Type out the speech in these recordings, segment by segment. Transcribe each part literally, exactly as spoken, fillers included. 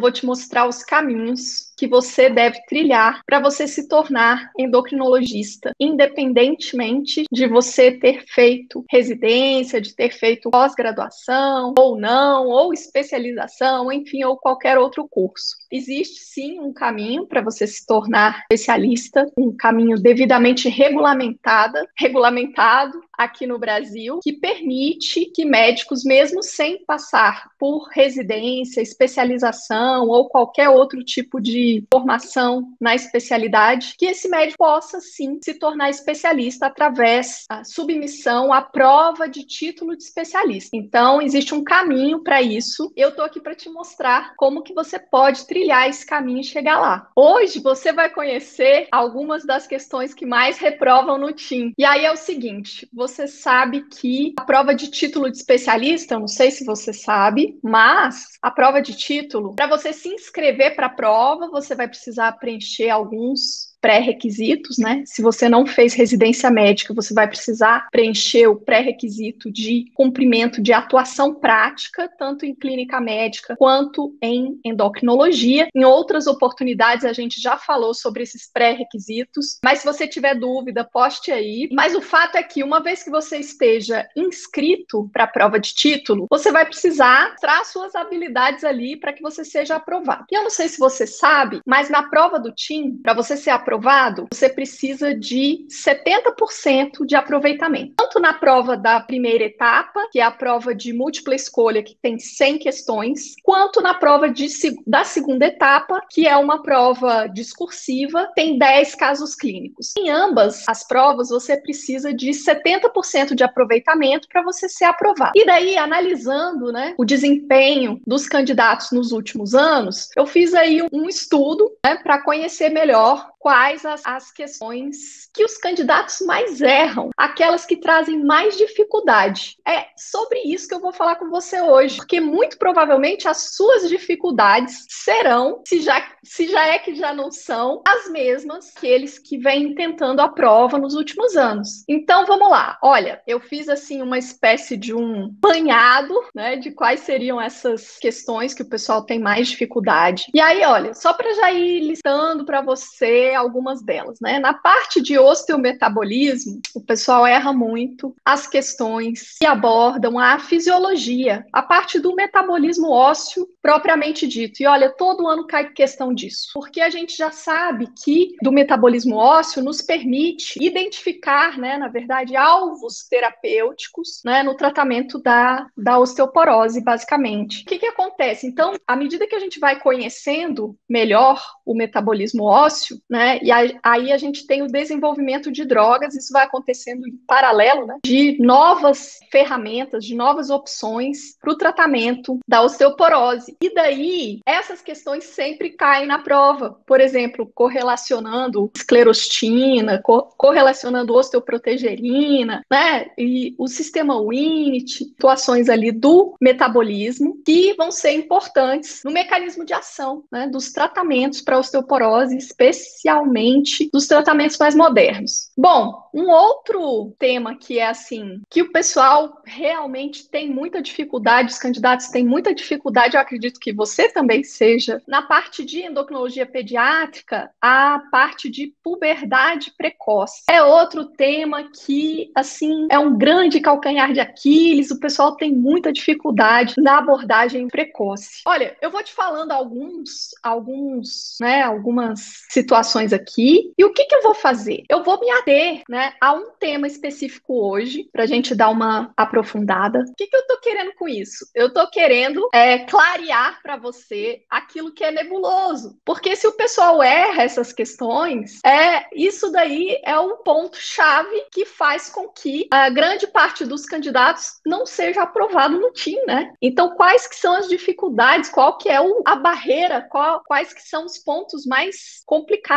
vou te mostrar os caminhos que você deve trilhar para você se tornar endocrinologista, independentemente de você ter feito residência, de ter feito pós-graduação, ou não, ou especialização, enfim, ou qualquer outro curso. Existe sim um caminho para você se tornar especialista, um caminho devidamente regulamentado, regulamentado aqui no Brasil, que permite que médicos, mesmo sem passar por residência, especialização ou qualquer outro tipo de formação na especialidade, que esse médico possa sim se tornar especialista através da submissão à prova de título de especialista. Então, existe um caminho para isso. Eu estou aqui para te mostrar como que você pode trilhar esse caminho e chegar lá. Hoje, você vai conhecer algumas das questões que mais reprovam no T I M. E aí é o seguinte, você sabe que a prova de título de especialista, eu não sei se você sabe, mas a prova de título, para você se inscrever para a prova, você vai precisar preencher alguns pré-requisitos, né? Se você não fez residência médica, você vai precisar preencher o pré-requisito de cumprimento de atuação prática, tanto em clínica médica quanto em endocrinologia. Em outras oportunidades, a gente já falou sobre esses pré-requisitos, mas se você tiver dúvida, poste aí. Mas o fato é que, uma vez que você esteja inscrito para a prova de título, você vai precisar mostrar suas habilidades ali para que você seja aprovado. E eu não sei se você sabe, mas na prova do T I M, para você ser aprovado, aprovado, você precisa de setenta por cento de aproveitamento. Tanto na prova da primeira etapa, que é a prova de múltipla escolha, que tem cem questões, quanto na prova de, da segunda etapa, que é uma prova discursiva, tem dez casos clínicos. Em ambas as provas, você precisa de setenta por cento de aproveitamento para você ser aprovado. E daí, analisando, né, o desempenho dos candidatos nos últimos anos, eu fiz aí um, um estudo, né, para conhecer melhor quais as, as questões que os candidatos mais erram, aquelas que trazem mais dificuldade. É sobre isso que eu vou falar com você hoje, porque muito provavelmente as suas dificuldades serão, se já, se já é que já não são, as mesmas que eles que vêm tentando a prova nos últimos anos. Então, vamos lá. Olha, eu fiz assim uma espécie de um apanhado, né, de quais seriam essas questões que o pessoal tem mais dificuldade. E aí, olha, só para já ir listando para você algumas delas, né? Na parte de osteometabolismo, o pessoal erra muito as questões que abordam a fisiologia, a parte do metabolismo ósseo propriamente dito. E olha, todo ano cai questão disso, porque a gente já sabe que do metabolismo ósseo nos permite identificar, né, na verdade, alvos terapêuticos, né, no tratamento da, da osteoporose, basicamente. O que que acontece? Então, à medida que a gente vai conhecendo melhor o metabolismo ósseo, né, e aí a gente tem o desenvolvimento de drogas, isso vai acontecendo em paralelo, né, de novas ferramentas, de novas opções para o tratamento da osteoporose. E daí, essas questões sempre caem na prova. Por exemplo, correlacionando esclerostina, co correlacionando osteoprotegerina, né, e o sistema Winnet, situações ali do metabolismo que vão ser importantes no mecanismo de ação, né, dos tratamentos para osteoporose, especialmente dos tratamentos mais modernos. Bom, um outro tema que é assim, que o pessoal realmente tem muita dificuldade, os candidatos têm muita dificuldade, eu acredito que você também seja, na parte de endocrinologia pediátrica, a parte de puberdade precoce. É outro tema que, assim, é um grande calcanhar de Aquiles, o pessoal tem muita dificuldade na abordagem precoce. Olha, eu vou te falando alguns, alguns, né, algumas situações aqui, e o que que eu vou fazer? Eu vou me ater, né, a um tema específico hoje, para a gente dar uma aprofundada. O que que eu tô querendo com isso? Eu tô querendo é, clarear para você aquilo que é nebuloso, porque se o pessoal erra essas questões, é, isso daí é o ponto-chave que faz com que a grande parte dos candidatos não seja aprovado no T I M, né? Então, quais que são as dificuldades, qual que é o, a barreira, qual, quais que são os pontos mais complicados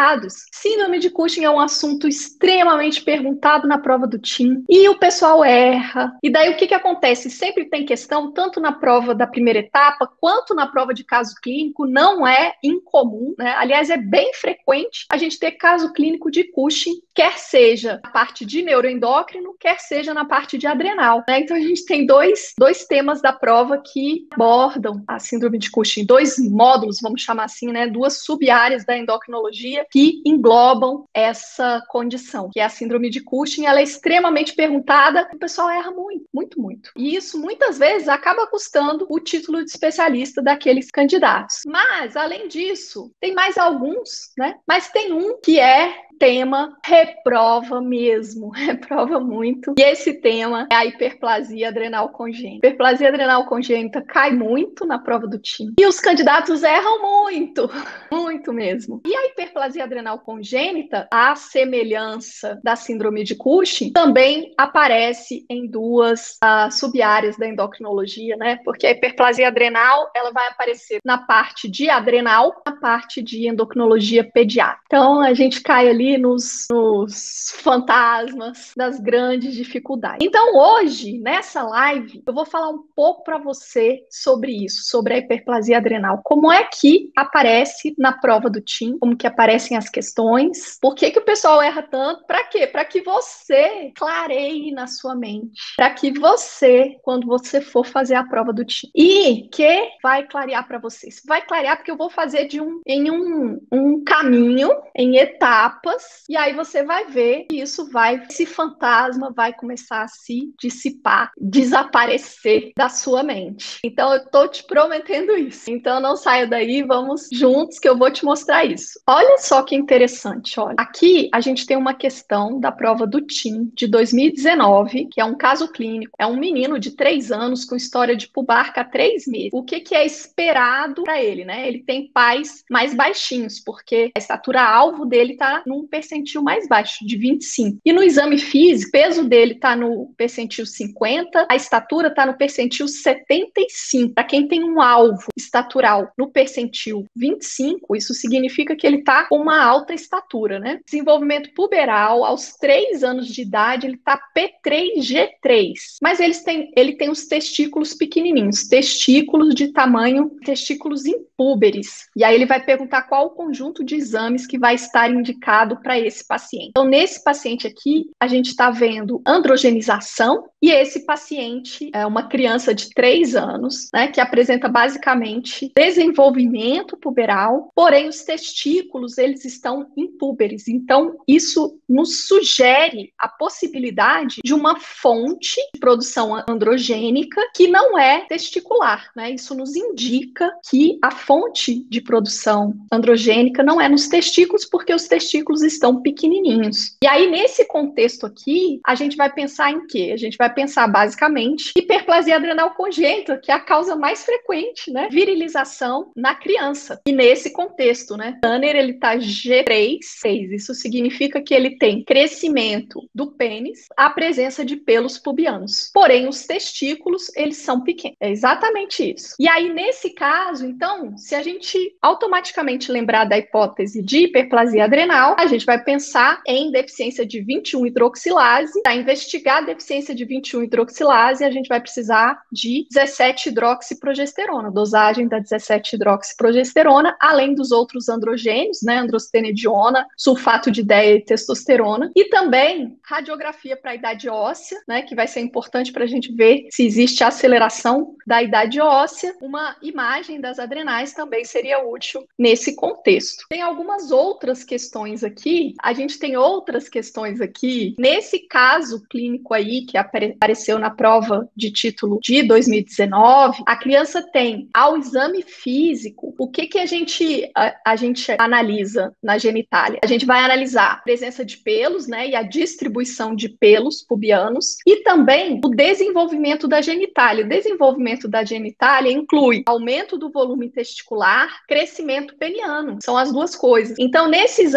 candidatos. Síndrome de Cushing é um assunto extremamente perguntado na prova do T I M, e o pessoal erra. E daí o que que acontece? Sempre tem questão, tanto na prova da primeira etapa, quanto na prova de caso clínico, não é incomum, né? Aliás, é bem frequente a gente ter caso clínico de Cushing, quer seja na parte de neuroendócrino, quer seja na parte de adrenal, né? Então a gente tem dois, dois temas da prova que abordam a síndrome de Cushing, dois módulos, vamos chamar assim, né? Duas sub-áreas da endocrinologia que englobam essa condição, que é a síndrome de Cushing. Ela é extremamente perguntada, o pessoal erra muito, muito, muito. E isso muitas vezes acaba custando o título de especialista daqueles candidatos. Mas, além disso, tem mais alguns, né? Mas tem um que é tema reprova mesmo, reprova muito. E esse tema é a hiperplasia adrenal congênita. Hiperplasia adrenal congênita cai muito na prova do T I M. E os candidatos erram muito, muito mesmo. E a hiperplasia adrenal congênita, a semelhança da síndrome de Cushing, também aparece em duas uh, sub-áreas da endocrinologia, né? Porque a hiperplasia adrenal, ela vai aparecer na parte de adrenal, na parte de endocrinologia pediátrica. Então, a gente cai ali Nos, nos fantasmas das grandes dificuldades. Então, hoje, nessa live, eu vou falar um pouco para você sobre isso, sobre a hiperplasia adrenal. Como é que aparece na prova do T I M, como que aparecem as questões, por que que o pessoal erra tanto, para quê? Para que você clareie na sua mente, para que você, quando você for fazer a prova do T I M, e que vai clarear para vocês. Vai clarear porque eu vou fazer de um, em um, um caminho, em etapas. E aí você vai ver que isso vai, esse fantasma vai começar a se dissipar, desaparecer da sua mente. Então eu tô te prometendo isso. Então não saia daí, vamos juntos que eu vou te mostrar isso. Olha só que interessante, olha. Aqui a gente tem uma questão da prova do T I M de dois mil e dezenove, que é um caso clínico. É um menino de três anos com história de pubarca há três meses. O que que é esperado para ele, né? Ele tem pais mais baixinhos, porque a estatura alvo dele tá num percentil mais baixo, de vinte e cinco. E no exame físico, o peso dele está no percentil cinquenta, a estatura está no percentil setenta e cinco. Para quem tem um alvo estatural no percentil vinte e cinco, isso significa que ele está com uma alta estatura, né? Desenvolvimento puberal, aos três anos de idade, ele está P três G três. Mas eles têm, ele tem os testículos pequenininhos, testículos de tamanho, testículos impúberes. E aí ele vai perguntar qual o conjunto de exames que vai estar indicado para esse paciente. Então, nesse paciente aqui, a gente está vendo androgenização, e esse paciente é uma criança de três anos, né, que apresenta basicamente desenvolvimento puberal, porém os testículos, eles estão impúberes. Então, isso nos sugere a possibilidade de uma fonte de produção androgênica que não é testicular, né? Isso nos indica que a fonte de produção androgênica não é nos testículos, porque os testículos estão pequenininhos. E aí, nesse contexto aqui, a gente vai pensar em quê? A gente vai pensar, basicamente, hiperplasia adrenal congênita, que é a causa mais frequente, né? Virilização na criança. E nesse contexto, né? Tanner, ele tá G três, seis. Isso significa que ele tem crescimento do pênis, a presença de pelos pubianos. Porém, os testículos, eles são pequenos. É exatamente isso. E aí, nesse caso, então, se a gente automaticamente lembrar da hipótese de hiperplasia adrenal, a gente vai pensar em deficiência de vinte e um hidroxilase. Para investigar a deficiência de vinte e um hidroxilase, a gente vai precisar de dezessete hidroxiprogesterona, dosagem da dezessete hidroxiprogesterona, além dos outros androgênios, né, androstenediona, sulfato de ideia e testosterona, e também radiografia para a idade óssea, né, que vai ser importante para a gente ver se existe aceleração da idade óssea. Uma imagem das adrenais também seria útil nesse contexto. Tem algumas outras questões aqui, a gente tem outras questões aqui, nesse caso clínico aí, que apareceu na prova de título de dois mil e dezenove, a criança tem, ao exame físico, o que que a gente, a, a gente analisa na genitália? A gente vai analisar a presença de pelos, né, e a distribuição de pelos pubianos, e também o desenvolvimento da genitália. O desenvolvimento da genitália inclui aumento do volume testicular, crescimento peniano, são as duas coisas. Então, nesse exame físico,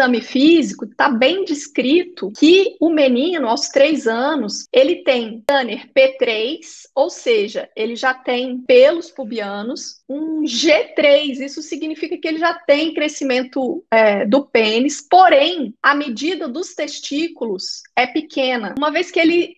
físico, está bem descrito que o menino, aos três anos, ele tem Tanner P três, ou seja, ele já tem pelos pubianos, um G três, isso significa que ele já tem crescimento é, do pênis, porém, a medida dos testículos é pequena. Uma vez que ele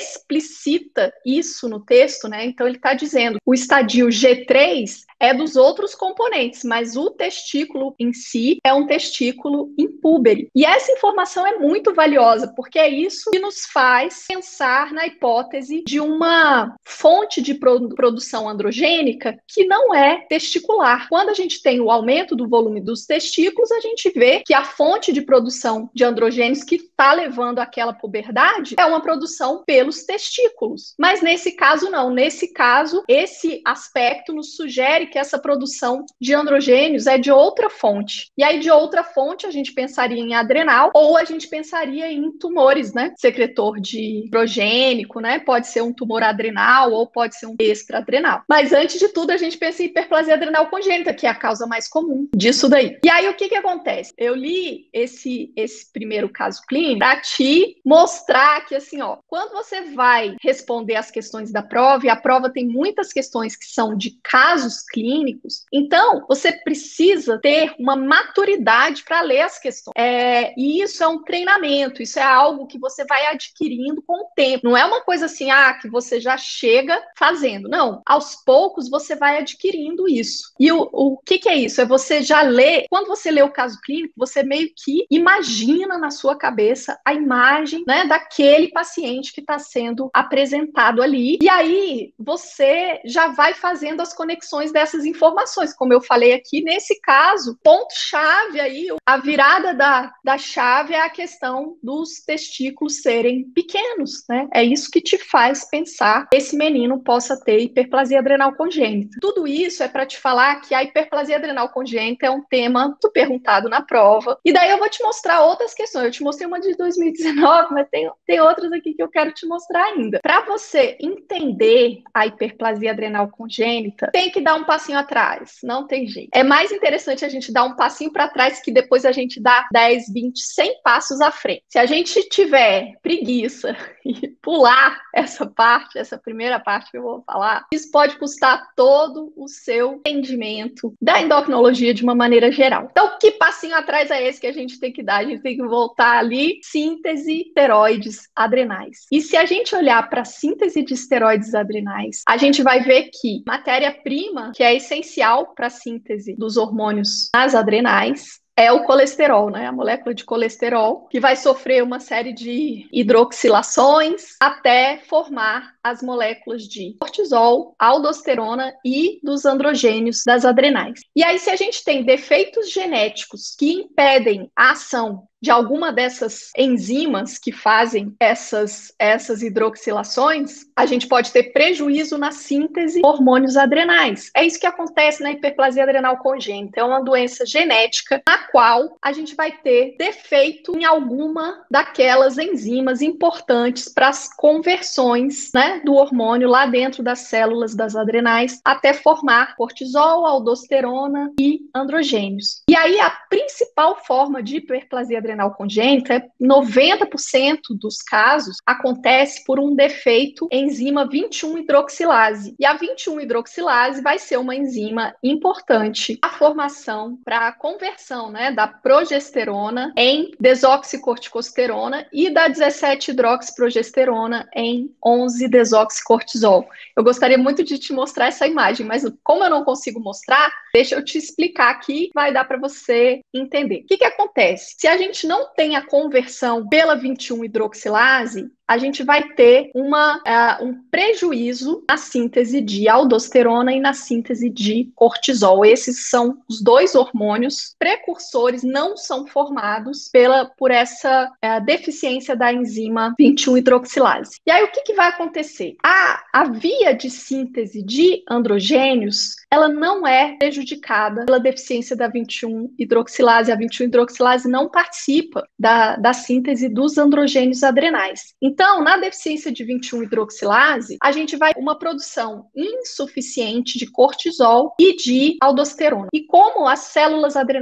explicita isso no texto, né, então ele está dizendo o estadio G três é dos outros componentes, mas o testículo em si é um testículo impúbere. E essa informação é muito valiosa, porque é isso que nos faz pensar na hipótese de uma fonte de produção androgênica que não é testicular. Quando a gente tem o aumento do volume dos testículos, a gente vê que a fonte de produção de androgênios que está levando àquela puberdade é uma produção pelos testículos. Mas nesse caso não. Nesse caso, esse aspecto nos sugere que essa produção de androgênios é de outra fonte. E aí, de outra fonte, a gente pensaria em adrenal ou a gente pensaria em tumores, né? Secretor de androgênico, né? Pode ser um tumor adrenal ou pode ser um extra-adrenal. Mas, antes de tudo, a gente pensa em hiperplasia adrenal congênita, que é a causa mais comum disso daí. E aí, o que que acontece? Eu li esse, esse primeiro caso clínico para te mostrar que, assim, ó, quando você vai responder as questões da prova, e a prova tem muitas questões que são de casos clínicos, clínicos. Então, você precisa ter uma maturidade para ler as questões. É, e isso é um treinamento, isso é algo que você vai adquirindo com o tempo. Não é uma coisa assim, ah, que você já chega fazendo. Não, aos poucos você vai adquirindo isso. E o, o que, que é isso? É você já ler, quando você lê o caso clínico, você meio que imagina na sua cabeça a imagem, né, daquele paciente que está sendo apresentado ali. E aí, você já vai fazendo as conexões dessas informações, como eu falei aqui, nesse caso, ponto-chave aí, a virada da, da chave é a questão dos testículos serem pequenos, né? É isso que te faz pensar que esse menino possa ter hiperplasia adrenal congênita. Tudo isso é para te falar que a hiperplasia adrenal congênita é um tema muito perguntado na prova, e daí eu vou te mostrar outras questões. Eu te mostrei uma de dois mil e dezenove, mas tem, tem outras aqui que eu quero te mostrar ainda. Para você entender a hiperplasia adrenal congênita, tem que dar um passinho atrás, não tem jeito. É mais interessante a gente dar um passinho para trás que depois a gente dá dez, vinte, cem passos à frente. Se a gente tiver preguiça e pular essa parte, essa primeira parte que eu vou falar, isso pode custar todo o seu entendimento da endocrinologia de uma maneira geral. Então, que passinho atrás é esse que a gente tem que dar? A gente tem que voltar ali, síntese esteroides adrenais. E se a gente olhar para a síntese de esteroides adrenais, a gente vai ver que matéria-prima, que é essencial para a síntese dos hormônios nas adrenais, é o colesterol, né? A molécula de colesterol, que vai sofrer uma série de hidroxilações até formar as moléculas de cortisol, aldosterona e dos androgênios das adrenais. E aí, se a gente tem defeitos genéticos que impedem a ação de alguma dessas enzimas que fazem essas, essas hidroxilações, a gente pode ter prejuízo na síntese de hormônios adrenais. É isso que acontece na hiperplasia adrenal congênita. É uma doença genética na qual a gente vai ter defeito em alguma daquelas enzimas importantes para as conversões, né, do hormônio lá dentro das células das adrenais até formar cortisol, aldosterona e androgênios. E aí a principal forma de hiperplasia adrenal adrenal congênita, noventa por cento dos casos acontece por um defeito em enzima vinte e um hidroxilase. E a vinte e um hidroxilase vai ser uma enzima importante na formação para a conversão, né, da progesterona em desoxicorticosterona e da dezessete hidroxiprogesterona em onze desoxicortisol. Eu gostaria muito de te mostrar essa imagem, mas como eu não consigo mostrar, deixa eu te explicar aqui, vai dar para você entender. O que que acontece? Se a gente não tem a conversão pela vinte e um hidroxilase, a gente vai ter uma, uh, um prejuízo na síntese de aldosterona e na síntese de cortisol. Esses são os dois hormônios precursores, não são formados pela, por essa uh, deficiência da enzima vinte e um hidroxilase. E aí, o que que vai acontecer? A, a via de síntese de androgênios, ela não é prejudicada pela deficiência da vinte e um hidroxilase. A vinte e um hidroxilase não participa da, da síntese dos androgênios adrenais. Então, na deficiência de vinte e um hidroxilase, a gente vai ter uma produção insuficiente de cortisol e de aldosterona. E como as células adrenais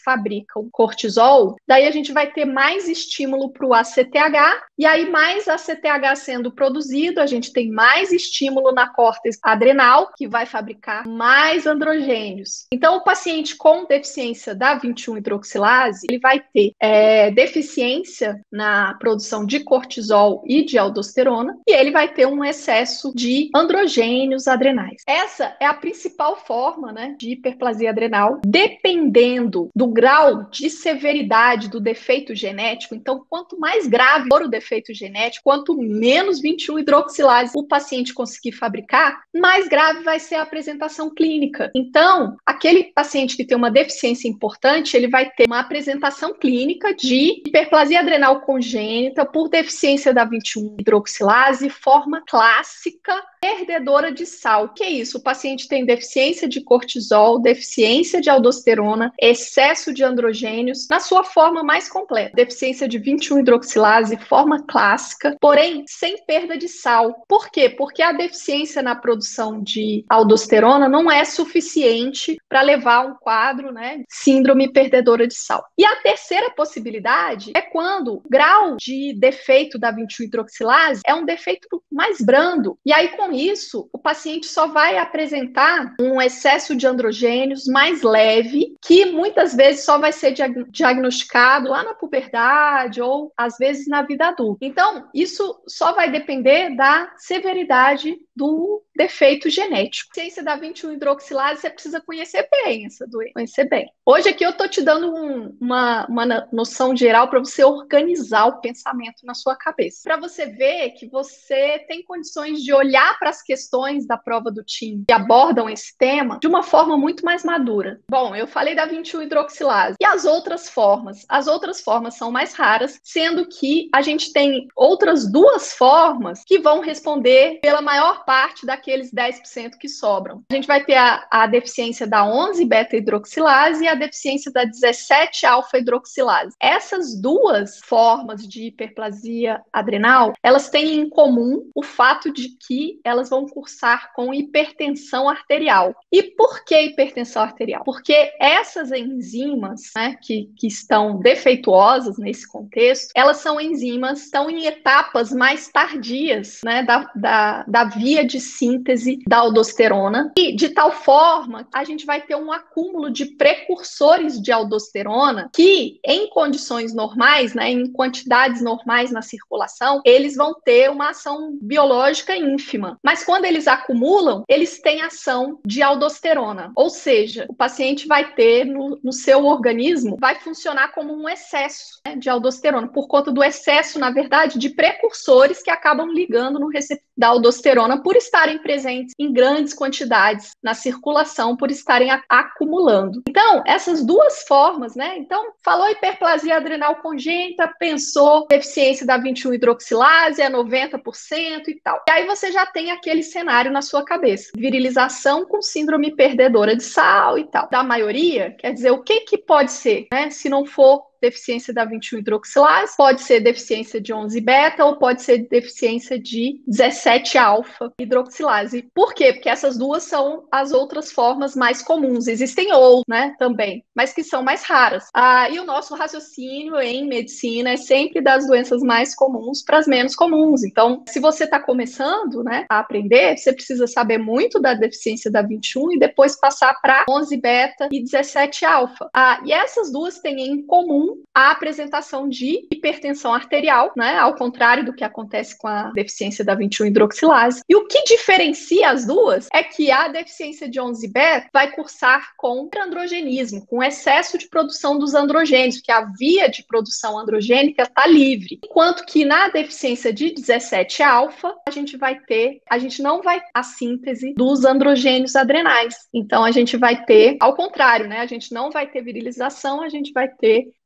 fabricam cortisol, daí a gente vai ter mais estímulo para o A C T H, e aí mais A C T H sendo produzido, a gente tem mais estímulo na córtex adrenal, que vai fabricar mais androgênios. Então, o paciente com deficiência da vinte e um hidroxilase, ele vai ter é, deficiência na produção de cortisol e de aldosterona, e ele vai ter um excesso de androgênios adrenais. Essa é a principal forma, né, de hiperplasia adrenal, dependendo do grau de severidade do defeito genético. Então, quanto mais grave for o defeito genético, quanto menos vinte e um hidroxilase o paciente conseguir fabricar, mais grave vai ser a apresentação clínica. Então, aquele paciente que tem uma deficiência importante, ele vai ter uma apresentação clínica de hiperplasia adrenal congênita por deficiência da vinte e um hidroxilase, forma clássica, perdedora de sal. O que é isso? O paciente tem deficiência de cortisol, deficiência de aldosterona, excesso de androgênios, na sua forma mais completa. Deficiência de vinte e um hidroxilase, forma clássica, porém sem perda de sal. Por quê? Porque a deficiência na produção de aldosterona não é suficiente para levar a um quadro, né, síndrome perdedora de sal. E a terceira possibilidade é quando o grau de defeito da vinte e um hidroxilase é um defeito mais brando. E aí, com isso, o paciente só vai apresentar um excesso de androgênios mais leve, que muitas vezes só vai ser diag- diagnosticado lá na puberdade ou, às vezes, na vida adulta. Então, isso só vai depender da severidade do defeito genético. A ciência da vinte e um hidroxilase, você precisa conhecer bem essa doença, conhecer bem. Hoje aqui eu estou te dando um, uma, uma noção geral para você organizar o pensamento na sua cabeça. Para você ver que você tem condições de olhar para as questões da prova do T I M que abordam esse tema de uma forma muito mais madura. Bom, eu falei da vinte e um hidroxilase. E as outras formas? As outras formas são mais raras, sendo que a gente tem outras duas formas que vão responder pela maior parte daqueles dez por cento que sobram. A gente vai ter a, a deficiência da onze beta-hidroxilase e a deficiência da dezessete alfa-hidroxilase. Essas duas formas de hiperplasia adrenal, elas têm em comum o fato de que elas vão cursar com hipertensão arterial. E por que hipertensão arterial? Porque essas enzimas, né, que, que estão defeituosas nesse contexto, elas são enzimas, estão em etapas mais tardias, né, da, da, da via de síntese da aldosterona, e de tal forma a gente vai ter um acúmulo de precursores de aldosterona que, em condições normais, né, em quantidades normais na circulação, eles vão ter uma ação biológica ínfima. Mas quando eles acumulam, eles têm ação de aldosterona. Ou seja, o paciente vai ter no, no seu organismo, vai funcionar como um excesso, né, de aldosterona, por conta do excesso, na verdade, de precursores que acabam ligando no receptor da aldosterona por estarem presentes em grandes quantidades na circulação, por estarem a, acumulando. Então, essas duas formas, né? Então, falou hiperplasia adrenal congênita, pensou deficiência da vinte e um hidroxilase, é noventa por cento e tal. E aí você já tem aquele cenário na sua cabeça. Virilização com síndrome perdedora de sal e tal. Da maioria, quer dizer, o que que pode ser, né? Se não for deficiência da vinte e um hidroxilase, pode ser deficiência de onze beta ou pode ser deficiência de dezessete alfa hidroxilase. Por quê? Porque essas duas são as outras formas mais comuns. Existem outras, né, também, mas que são mais raras. Ah, e o nosso raciocínio em medicina é sempre das doenças mais comuns para as menos comuns. Então, se você está começando, né, a aprender, você precisa saber muito da deficiência da vinte e um e depois passar para onze beta e dezessete alfa. Ah, e essas duas têm em comum a apresentação de hipertensão arterial, né? Ao contrário do que acontece com a deficiência da vinte e um hidroxilase. E o que diferencia as duas é que a deficiência de onze beta vai cursar com androgenismo, com excesso de produção dos androgênios, que a via de produção androgênica está livre. Enquanto que na deficiência de dezessete alfa, a gente vai ter, a gente não vai ter a síntese dos androgênios adrenais. Então, a gente vai ter, ao contrário, né? A gente não vai ter virilização, a gente vai ter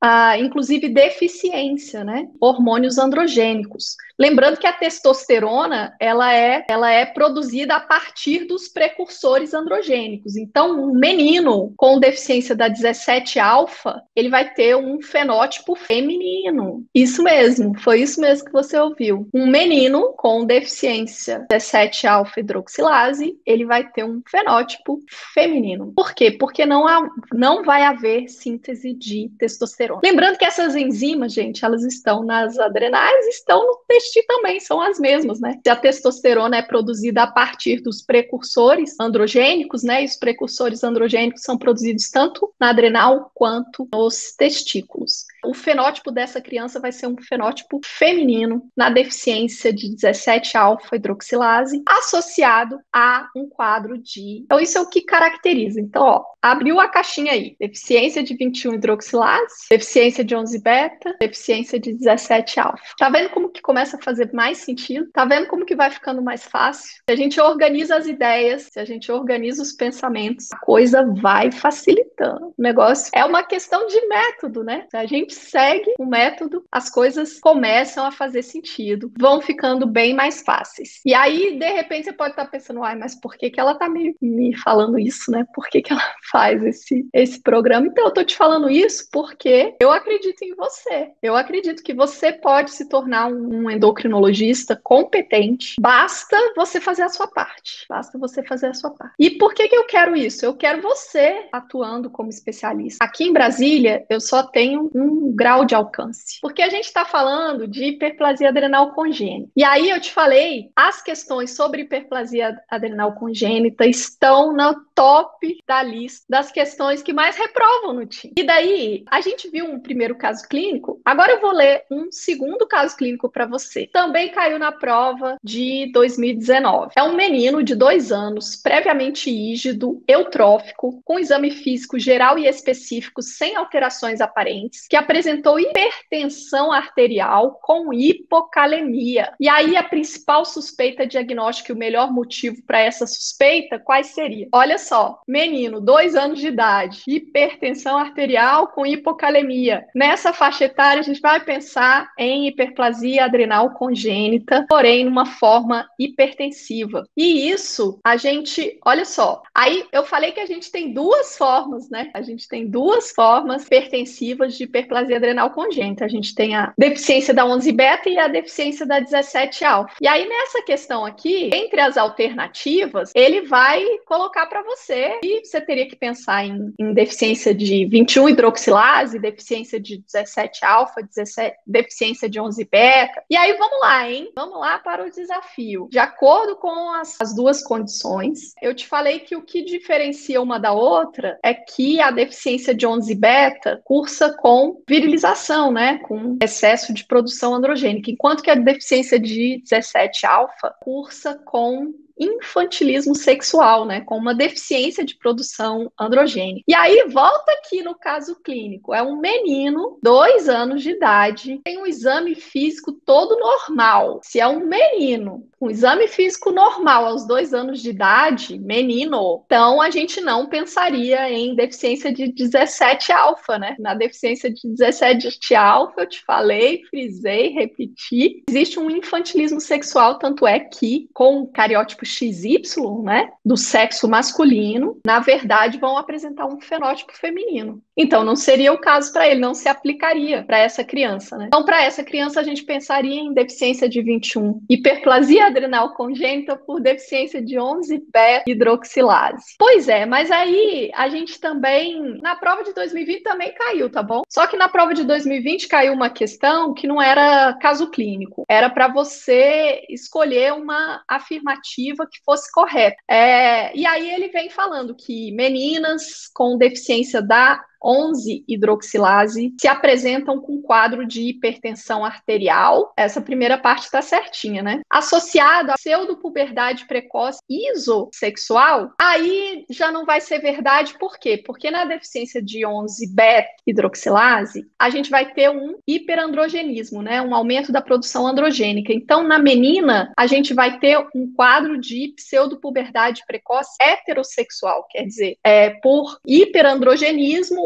ah, inclusive deficiência, né? Hormônios androgênicos. Lembrando que a testosterona, ela é, ela é produzida a partir dos precursores androgênicos. Então, um menino com deficiência da dezessete alfa, ele vai ter um fenótipo feminino. Isso mesmo, foi isso mesmo que você ouviu. Um menino com deficiência dezessete alfa hidroxilase, ele vai ter um fenótipo feminino. Por quê? Porque não, há, não vai haver síntese de testosterona. Lembrando que essas enzimas, gente, elas estão nas adrenais, estão no intestino também, são as mesmas, né? Se a testosterona é produzida a partir dos precursores androgênicos, né? E os precursores androgênicos são produzidos tanto na adrenal quanto nos testículos. O fenótipo dessa criança vai ser um fenótipo feminino na deficiência de dezessete alfa hidroxilase, associado a um quadro de... Então, isso é o que caracteriza. Então, ó, abriu a caixinha aí. Deficiência de vinte e um hidroxilase, deficiência de onze beta, deficiência de dezessete alfa. Tá vendo como que começa a fazer mais sentido? Tá vendo como que vai ficando mais fácil? Se a gente organiza as ideias, se a gente organiza os pensamentos, a coisa vai facilitando. O negócio é uma questão de método, né? Se a gente segue o método, as coisas começam a fazer sentido, vão ficando bem mais fáceis. E aí, de repente, você pode estar pensando, ai, mas por que que ela tá me, me falando isso, né? Por que que ela faz esse, esse programa? Então, eu tô te falando isso porque eu acredito em você. Eu acredito que você pode se tornar um, um endocrinologista competente. Basta você fazer a sua parte. Basta você fazer a sua parte. E por que que eu quero isso? Eu quero você atuando como especialista. Aqui em Brasília, eu só tenho um grau de alcance. Porque a gente está falando de hiperplasia adrenal congênita. E aí eu te falei, as questões sobre hiperplasia adrenal congênita estão no top da lista das questões que mais reprovam no T I M. E daí, a gente viu um primeiro caso clínico, agora eu vou ler um segundo caso clínico para você. Também caiu na prova de dois mil e dezenove. É um menino de dois anos, previamente ígido, eutrófico, com exame físico geral e específico sem alterações aparentes, que apresentou hipertensão arterial com hipocalemia. E aí a principal suspeita diagnóstica e o melhor motivo para essa suspeita, quais seriam? Olha só, menino, dois anos de idade, hipertensão arterial com hipocalemia. Nessa faixa etária, a gente vai pensar em hiperplasia adrenal congênita, porém numa forma hipertensiva. E isso, a gente, olha só, aí eu falei que a gente tem duas formas, né? A gente tem duas formas hipertensivas de hiperplasia adrenal congênita. A gente tem a deficiência da onze beta e a deficiência da dezessete alfa. E aí, nessa questão aqui, entre as alternativas, ele vai colocar para você e você teria que pensar em, em deficiência de vinte e um hidroxilase, deficiência de dezessete alfa, dezessete, deficiência de onze beta. E aí, vamos lá, hein? Vamos lá para o desafio. De acordo com as, as duas condições, eu te falei que o que diferencia uma da outra é que a deficiência de onze beta cursa com virilização, né? Com excesso de produção androgênica, enquanto que a deficiência de dezessete alfa cursa com infantilismo sexual, né, com uma deficiência de produção androgênica. E aí, volta aqui no caso clínico, é um menino, dois anos de idade, tem um exame físico todo normal. Se é um menino, um exame físico normal aos dois anos de idade, menino, então a gente não pensaria em deficiência de dezessete alfa, né? Na deficiência de dezessete alfa, eu te falei, frisei, repeti, existe um infantilismo sexual, tanto é que com o cariótipo X Y, né, do sexo masculino, na verdade vão apresentar um fenótipo feminino. Então não seria o caso para ele, não se aplicaria para essa criança, né? Então para essa criança a gente pensaria em deficiência de vinte e um, hiperplasia adrenal congênita por deficiência de onze beta hidroxilase. Pois é, mas aí a gente também, na prova de dois mil e vinte também caiu, tá bom? Só que na prova de dois mil e vinte caiu uma questão que não era caso clínico, era para você escolher uma afirmativa que fosse correta. É, e aí ele vem falando que meninas com deficiência da onze hidroxilase se apresentam com quadro de hipertensão arterial. Essa primeira parte está certinha, né? Associado a pseudopuberdade precoce isossexual, aí já não vai ser verdade. Por quê? Porque na deficiência de onze beta hidroxilase, a gente vai ter um hiperandrogenismo, né? Um aumento da produção androgênica. Então, na menina, a gente vai ter um quadro de pseudopuberdade precoce heterossexual, quer dizer, é, por hiperandrogenismo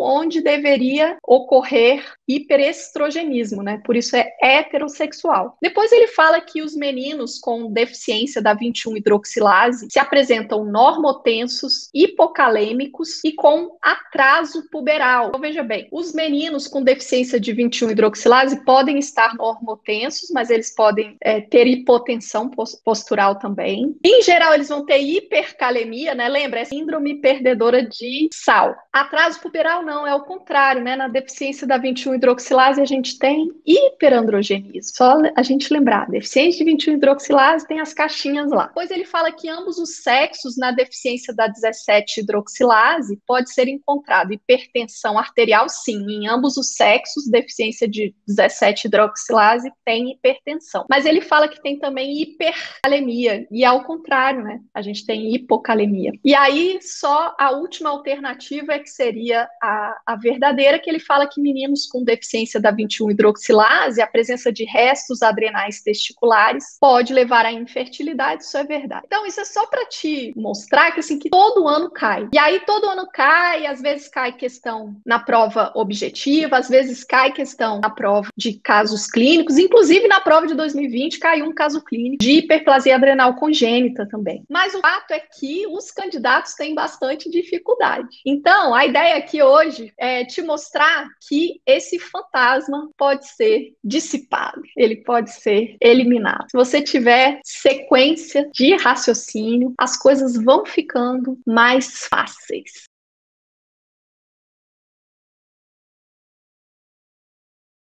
onde deveria ocorrer hiperestrogenismo, né? Por isso é heterossexual. Depois ele fala que os meninos com deficiência da vinte e um hidroxilase se apresentam normotensos, hipocalêmicos e com atraso puberal. Então, veja bem, os meninos com deficiência de vinte e um hidroxilase podem estar normotensos, mas eles podem é, ter hipotensão postural também. Em geral, eles vão ter hipercalemia, né? Lembra? É síndrome perdedora de sal. Atraso puberal não, é o contrário, né? Na deficiência da vinte e um hidroxilase, a gente tem hiperandrogenismo. Só a gente lembrar, deficiência de vinte e um hidroxilase tem as caixinhas lá. Pois ele fala que ambos os sexos, na deficiência da dezessete hidroxilase, pode ser encontrado hipertensão arterial, sim. Em ambos os sexos, deficiência de dezessete hidroxilase tem hipertensão. Mas ele fala que tem também hipercalemia, e ao contrário, né? A gente tem hipocalemia. E aí, só a última alternativa é que seria a, a verdadeira, que ele fala que meninos com deficiência da vinte e um hidroxilase, a presença de restos adrenais testiculares pode levar à infertilidade, isso é verdade. Então, isso é só para te mostrar que, assim, que todo ano cai. E aí, todo ano cai, às vezes cai questão na prova objetiva, às vezes cai questão na prova de casos clínicos, inclusive na prova de dois mil e vinte caiu um caso clínico de hiperplasia adrenal congênita também. Mas o fato é que os candidatos têm bastante dificuldade. Então, a ideia aqui hoje é te mostrar que esse fantasma pode ser dissipado, ele pode ser eliminado. Se você tiver sequência de raciocínio, as coisas vão ficando mais fáceis.